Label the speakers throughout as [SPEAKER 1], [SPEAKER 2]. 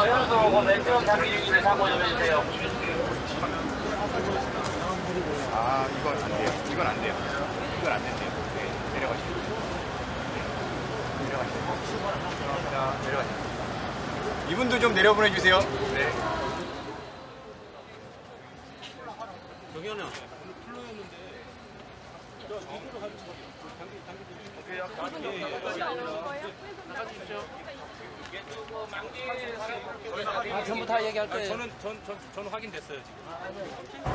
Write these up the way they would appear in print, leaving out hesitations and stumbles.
[SPEAKER 1] 현수 왼쪽 장기 중인데 참고 좀 해주세요.
[SPEAKER 2] 아, 이건 안 돼요. 이건 안 돼요. 이건 안 된대요. 네, 내려가시죠. 내려가시죠. 자, 내려가시죠. 이분도 좀 내려보내주세요. 네.
[SPEAKER 3] 정현아.
[SPEAKER 1] 전부 다 얘기할 거예요.
[SPEAKER 3] 저는 확인됐어요 지금.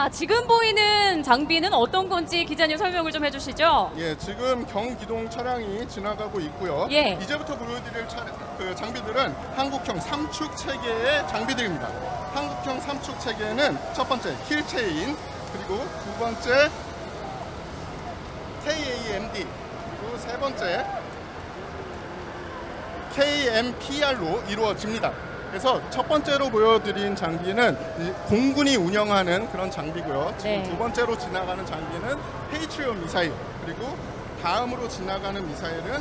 [SPEAKER 4] 자, 지금 보이는 장비는 어떤 건지 기자님 설명을 좀 해주시죠.
[SPEAKER 5] 예, 지금 경기동 차량이 지나가고 있고요.
[SPEAKER 4] 예.
[SPEAKER 5] 이제부터 보여드릴 장비들은 한국형 3축 체계의 장비들입니다. 한국형 3축 체계는 첫 번째 킬체인, 그리고 두 번째 KAMD, 그리고 세 번째 KMPR로 이루어집니다. 그래서 첫 번째로 보여드린 장비는 공군이 운영하는 그런 장비고요. 지금
[SPEAKER 4] 네.
[SPEAKER 5] 두 번째로 지나가는 장비는 페이트리엇 미사일, 그리고 다음으로 지나가는 미사일은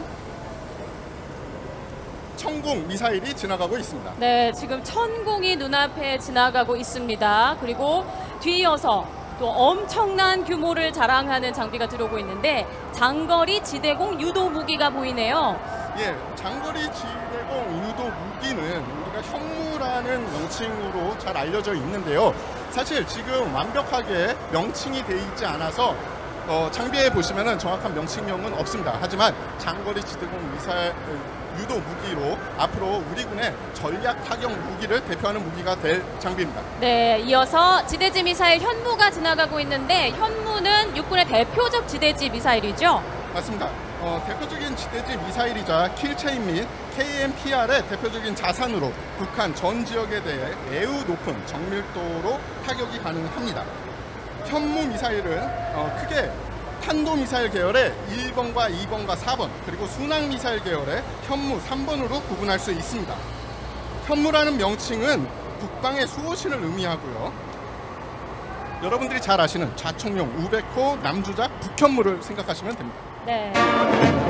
[SPEAKER 5] 천공 미사일이 지나가고 있습니다.
[SPEAKER 4] 네, 지금 천공이 눈앞에 지나가고 있습니다. 그리고 뒤이어서 또 엄청난 규모를 자랑하는 장비가 들어오고 있는데 장거리 지대공 유도 무기가 보이네요.
[SPEAKER 5] 예, 장거리 지대공 유도 무기는 우리가 현무라는 명칭으로 잘 알려져 있는데요. 사실 지금 완벽하게 명칭이 돼 있지 않아서 장비에 보시면은 정확한 명칭명은 없습니다. 하지만 장거리 지대공 미사일 유도 무기로 앞으로 우리 군의 전략 타격 무기를 대표하는 무기가 될 장비입니다.
[SPEAKER 4] 네, 이어서 지대지 미사일 현무가 지나가고 있는데 현무는 육군의 대표적 지대지 미사일이죠.
[SPEAKER 5] 맞습니다. 대표적인 지대지 미사일이자 킬체인 및 KMPR의 대표적인 자산으로 북한 전 지역에 대해 매우 높은 정밀도로 타격이 가능합니다. 현무 미사일은 크게 탄도미사일 계열의 1번과 2번과 4번, 그리고 순항미사일 계열의 현무 3번으로 구분할 수 있습니다. 현무라는 명칭은 북방의 수호신을 의미하고요. 여러분들이 잘 아시는 좌총용 우베코 남주작 북현무를 생각하시면 됩니다.
[SPEAKER 4] 네.